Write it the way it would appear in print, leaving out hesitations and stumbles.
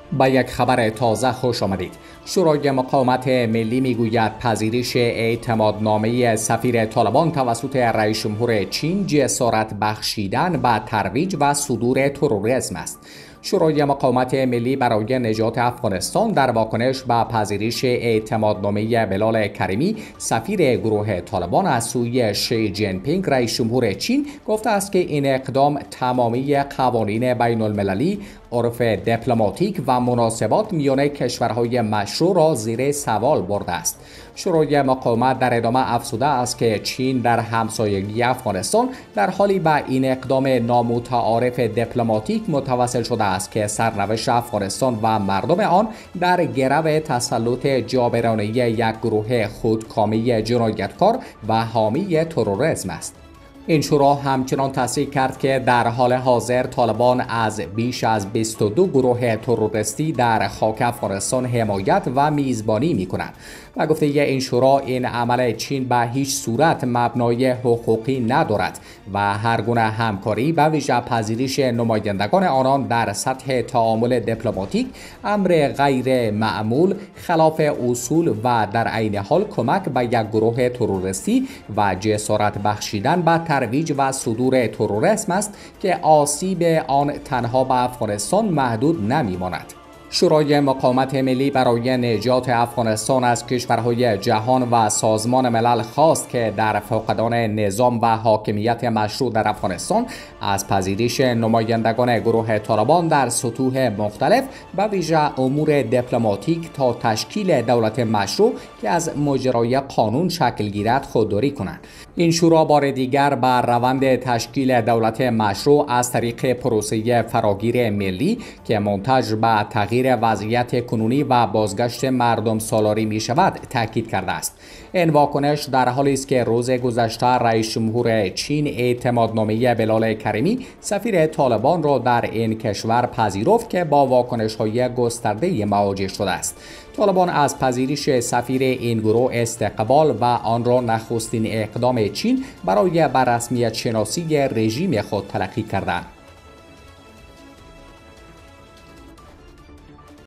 با یک خبر تازه خوش آمدید. شورای مقاومت ملی میگوید پذیرش اعتمادنامه سفیر طالبان توسط رئیس جمهور چین جسارت بخشیدن به ترویج و صدور تروریسم است. شورای مقاومت ملی برای نجات افغانستان در واکنش به پذیرش اعتمادنامه بلال کریمی سفیر گروه طالبان از سوی شی جین پینگ رئیس جمهور چین گفته است که این اقدام تمامی قوانین بین المللی، عرف دیپلماتیک و مناسبات میان کشورهای مشروع را زیر سوال برده است. شورای مقاومت در ادامه افزوده است که چین در همسایگی افغانستان در حالی به این اقدام نامتعارف دیپلماتیک متوسل شده است که سرنوشت افغانستان و مردم آن در گرو تسلط جابرانه یک گروه خودکامه جنایتکار و حامی تروریسم است. این شورا همچنان تصریح کرد که در حال حاضر طالبان از بیش از 22 گروه تروریستی در خاک افغانستان حمایت و میزبانی می‌کنند و گفته این شورا این عمل چین به هیچ صورت مبنای حقوقی ندارد و هر گونه همکاری به ویژه پذیرش نمایندگان آنان در سطح تعامل دیپلماتیک امر غیر معمول، خلاف اصول و در عین حال کمک به یک گروه تروریستی و جسارت بخشیدن به ترویج و صدور تروریسم است که آسیب آن تنها به افغانستان محدود نمی‌ماند. شورای مقاومت ملی برای نجات افغانستان از کشورهای جهان و سازمان ملل خواست که در فقدان نظام و حاکمیت مشروع در افغانستان از پذیرش نمایندگان گروه طالبان در سطوح مختلف به ویژه امور دیپلماتیک تا تشکیل دولت مشروع که از مجرای قانون شکل گیرد خودداری کنند. این شورا بار دیگر بر روند تشکیل دولت مشروع از طریق پروسه فراگیر ملی که منتج به تغییر وضعیت کنونی و بازگشت مردم سالاری می شود تاکید کرده است. این واکنش در حالی است که روز گذشته رئیس جمهور چین اعتمادنامه بلال کریمی سفیر طالبان را در این کشور پذیرفت که با واکنش‌های گسترده مواجه شده است. طالبان از پذیرش سفیر این گروه استقبال و آن را نخستین اقدام چین برای به رسمیت شناسی رژیم خود تلقی کردند.